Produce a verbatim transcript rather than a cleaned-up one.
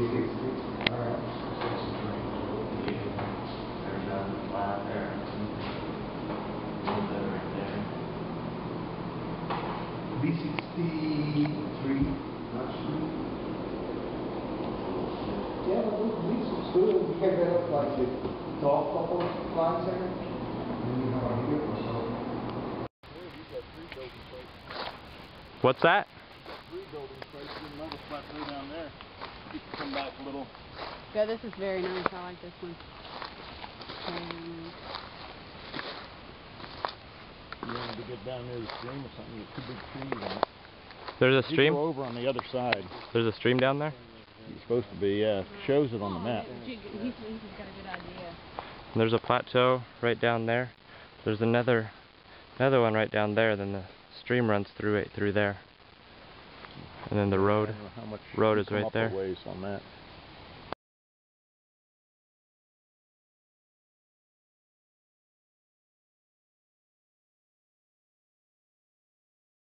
B sixty-three, not sure. Yeah, but this looks good. We can get up like the top couple of lines there. And we have our here or so. What's that? Three building sites, another plateau down there. You can come back a little. Yeah, this is very nice. I like this one. Um, You wanted to get down near the stream or something, there's two big trees on it. There's a You stream? go over on the other side. There's a stream down there? It's supposed to be, yeah. It shows it on the map. He's, he's got a good idea. And there's a plateau right down there. There's another another one right down there. Then the stream runs through it through there. And then the road I don't know how much road is come right up there. a ways on that.